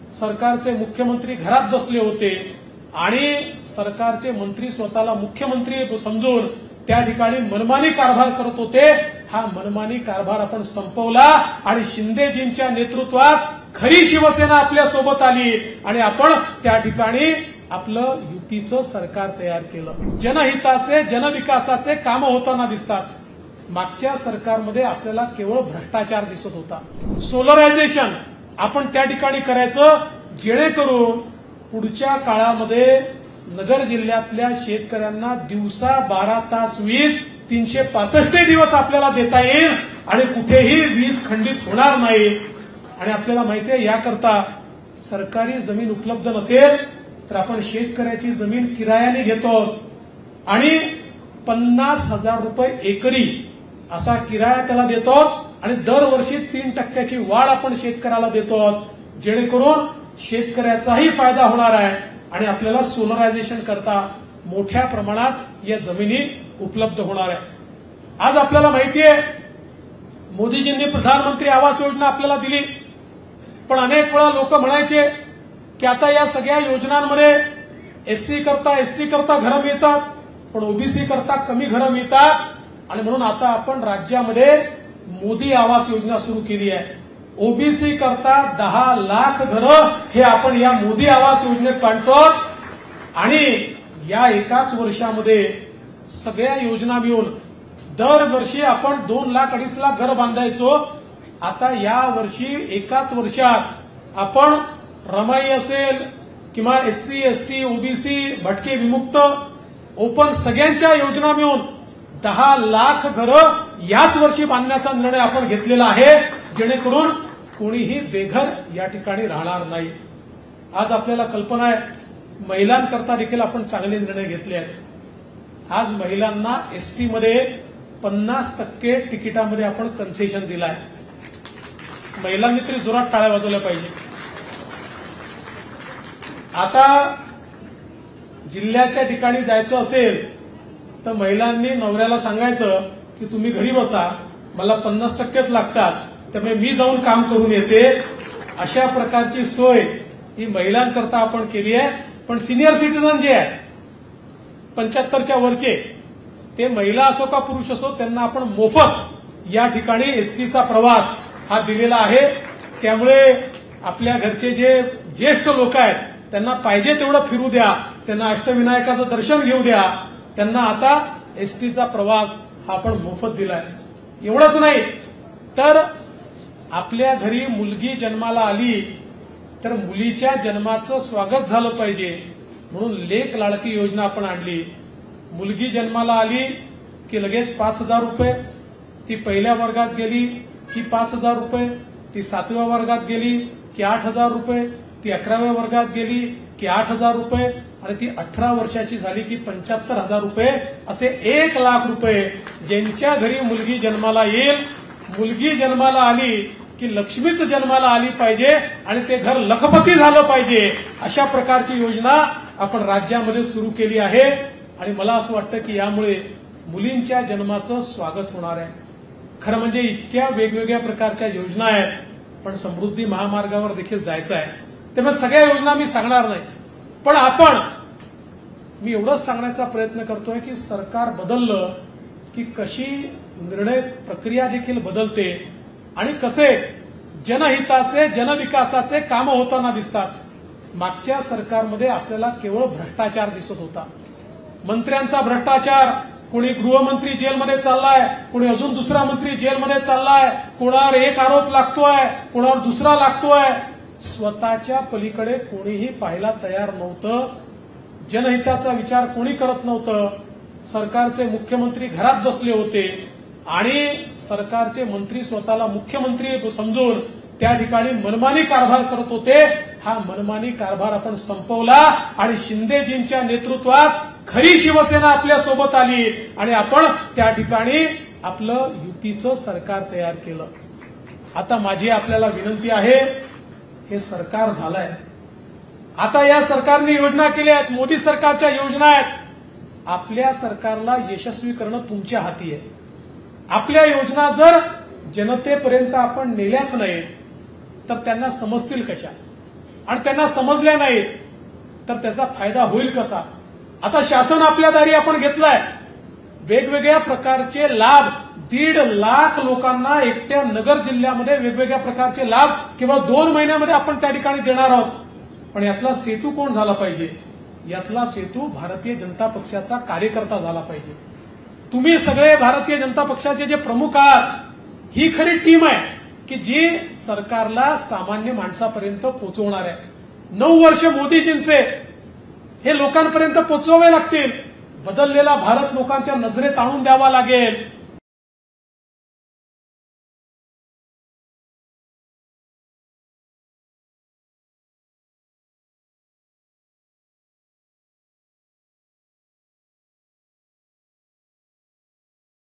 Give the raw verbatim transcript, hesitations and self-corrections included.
सरकारचे मुख्यमंत्री घरात बसले होते आणि सरकारचे मंत्री स्वतःला मुख्यमंत्री समजून त्या ठिकाणी मनमानी कारभार करत होते। हा मनमानी कारभार आपण संपवला आणि शिंदेजींच्या नेतृत्वात खरी शिवसेना आपल्या सोबत आली आणि आपण त्या ठिकाणी आपलं युतीचं सरकार तयार केलं। जनहिताचे जनविकासाचे काम होताना दिसतात। मागच्या सरकारमध्ये आपल्याला केवळ भ्रष्टाचार दिसत होता। सोलरायझेशन आपण त्या ठिकाणी करायचं जेणेकरून पुढच्या काळामध्ये नगर जिल्ह्यातल्या शेतकऱ्यांना दिवसा बारा तास वीज तीनशे पासष्ट दिवस आपल्याला देता येईल आणि कुठेही वीज खंडित होणार नाही। आणि आपल्याला माहिती आहे याकरता सरकारी जमीन उपलब्ध नसेल तर आपण शेतकऱ्याची जमीन किरायाने घेतो आणि पन्नास हजार रुपये एकरी असा किराया त्याला देतो आणि दरवर्षी तीन टक्क्याची वाढ आपण शेतकऱ्याला देतो जेणेकरून शेतकऱ्याचाही फायदा होणार आहे आणि आपल्याला सोलरायझेशन करता मोठ्या प्रमाणात या जमिनी उपलब्ध होणार आहे। आज आपल्याला माहिती आहे मोदीजींनी प्रधानमंत्री आवास योजना आपल्याला दिली, पण अनेक वेळा लोक म्हणायचे की आता या सगळ्या योजनांमध्ये एससी करता एसटी करता घरं मिळतात पण ओबीसी करता कमी घरं मिळतात आणि म्हणून आता आपण राज्यामध्ये मोदी आवास योजना सुरू केली आहे। ओबीसी करता दहा लाख घरं हे आपण या मोदी आवास योजनेत बांधतो आणि या एकाच वर्षामध्ये सगळ्या योजना मिळून दरवर्षी आपण दोन लाख अडीच लाख घर बांधायचो। आता या वर्षी एकाच वर्षात आपण रमाई असेल किंवा एससी एसटी ओबीसी भटके विमुक्त ओपन सगळ्यांच्या योजना मिळून दहा लाख घरं याच वर्षी बांधण्याचा निर्णय आपण घेतलेला आहे जेणेकरून कोणीही बेघर या ठिकाणी राहणार नाही। आज आपल्याला कल्पना आहे महिलांकरता देखील आपण चांगले निर्णय घेतले आहेत। आज महिलांना एसटी मध्ये पन्नास टक्के तिकिटामध्ये आपण कन्सेशन दिलाय। महिलांनी तरी जोरात टाळ्या वाजवल्या पाहिजे। आता जिल्ह्याच्या ठिकाणी जायचं असेल तर महिलांनी नवऱ्याला सांगायचं की तुम्ही घरी बसा, मला पन्नास टक्केच लागतात त्यामुळे मी जाऊन काम करून येते। अशा प्रकारची सोय ही महिलांकरता आपण केली आहे। पण सिनियर सिटीजन जे आहेत पंच्याहत्तरच्या वरचे ते महिला असो का पुरुष असो त्यांना आपण मोफत या ठिकाणी एसटीचा प्रवास हा दिलेला आहे। त्यामुळे आपल्या घरचे जे ज्येष्ठ लोक आहेत त्यांना पाहिजे तेवढं फिरू द्या, त्यांना अष्टविनायकाचं दर्शन घेऊ द्या, त्यांना आता एसटीचा प्रवास हा आपण मोफत दिलाय। एवढंच नाही तर आपल्या घरी मुलगी जन्माला आली तर मुलीच्या जन्माचं स्वागत झालं पाहिजे म्हणून लेक लाडकी योजना आपण आणली। मुलगी जन्माला आली की लगेच पाच हजार रुपये, ती पहिल्या वर्गात गेली की पाच हजार रुपये, ती सातव्या वर्गात गेली की आठ हजार रुपये, ती अकराव्या वर्गात गेली की आठ हजार रुपये आणि ती अठरा वर्षाची झाली की पंच्याहत्तर हजार रुपये, असे एक लाख रुपये ज्यांच्या घरी मुलगी जन्माला येईल। मुलगी जन्माला आली की लक्ष्मीच जन्माला आली पाहिजे आणि ते घर लखपती झालं पाहिजे, अशा प्रकारची योजना आपण राज्यामध्ये सुरू केली आहे। आणि मला असं वाटतं की यामुळे मुलींच्या जन्माचं स्वागत होणार आहे। खरं म्हणजे इतक्या वेगवेगळ्या प्रकारच्या योजना आहेत, पण समृद्धी महामार्गावर देखील जायचं आहे त्यामुळे सगळ्या योजना मी सांगणार नाही, पण आपण मी एवढंच सांगण्याचा प्रयत्न करतोय की सरकार बदललं की कशी निर्णय प्रक्रिया देखील बदलते आणि कसे जनहिताचे जनविकासाचे काम होताना दिसतात। मागच्या सरकारमध्ये आपल्याला केवळ भ्रष्टाचार दिसत होता, मंत्र्यांचा भ्रष्टाचार, कोणी गृहमंत्री जेलमध्ये चाललाय, कोणी अजून दुसरा मंत्री जेलमध्ये चाललाय, कोणावर एक आरोप लागतोय, कोणावर दुसरा लागतोय, स्वतःच्या पलीकडे कोणीही पाहायला तयार नव्हतं। जनहिताचा विचार कोणी करत नव्हतं। सरकारचे मुख्यमंत्री घरात बसले होते आणि सरकारचे मंत्री स्वतःला मुख्यमंत्री समजून त्या ठिकाणी मनमानी कारभार करत होते। हा मनमानी कारभार आपण संपवला आणि शिंदेजींच्या नेतृत्वात खरी शिवसेना आपल्या सोबत आली आणि आपण त्या ठिकाणी आपलं युतीचं सरकार तयार केलं। आता माझी आपल्याला विनंती आहे, हे सरकार झालंय, आता या सरकारने योजना केल्या आहेत, मोदी सरकारच्या योजना आहेत, आपल्या सरकारला यशस्वी करणं तुमच्या हाती आहे। आपल्या योजना जर जनतेपर्यंत आपण नेल्याच नाही तर त्यांना समजतील कशा आणि त्यांना समजल्या नाहीत तर त्याचा फायदा होईल कसा? आता शासन आपल्या दारी आपण घेतलाय वेगवेगळ्या प्रकारचे लाभ, दीड लाख लोकांना एकट्या नगर जिल्ह्यामध्ये वेगवेगळ्या प्रकारचे लाभ किंवा दोन महिन्यामध्ये आपण त्या ठिकाणी देणार आहोत. पण यातला सेतू कोण झाला पाहिजे? यातला सेतू भारतीय जनता पक्षाचा कार्यकर्ता झाला पाहिजे. तुम्ही सगळे भारतीय जनता पक्षाचे जे प्रमुख आहात, ही खरी टीम आहे की जी सरकारला सामान्य माणसापर्यंत पोहोचवणार आहे. नऊ वर्ष मोदीजींचे हे लोकांपर्यंत पोहोचवावे लागतील. बदललेला भारत लोकांच्या नजरेत आणून द्यावा लागेल.